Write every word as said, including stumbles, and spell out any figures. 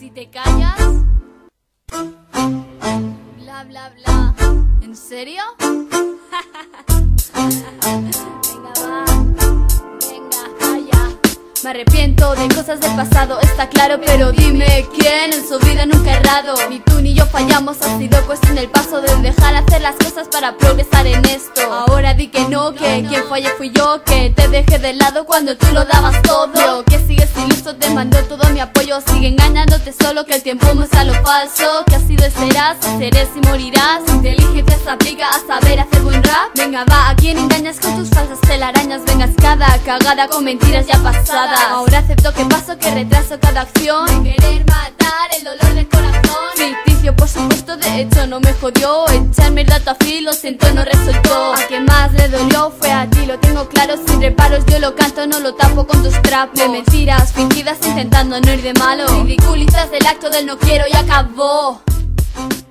si te callas, bla bla bla. ¿En serio? Venga, va. Venga, vaya. Me arrepiento de cosas del pasado, está claro, pero dime quién en su vida nunca ha errado. Ni tú ni yo fallamos, ha sido cuestión del paso de dejar hacer las cosas para progresar en esto. Ahora di que no, que quien falle fui yo, que te dejé de lado cuando tú lo dabas todo. Yo que sigues iluso, te mando todo mi apoyo, sigue engañándote solo, que el tiempo muestra lo falso. Que has sido, serás, serás y morirás. Inteligencia se aplica a saber hacer buen rap. Venga va, a quien engañas con tus falsas telarañas, vengas cada cagada con mentiras ya pasadas. Ahora acepto que paso, que retraso cada acción de querer matar el dolor del corazón. Ficticio por supuesto, de hecho no me jodió. Echarme el dato a filo, siento no resultó. A quien más le dolió fue a ti, lo tengo claro. Sin reparos yo lo canto, no lo tapo con tus trapos de mentiras fingidas intentando no ir de malo. Ridiculizas el acto del no quiero y acabó.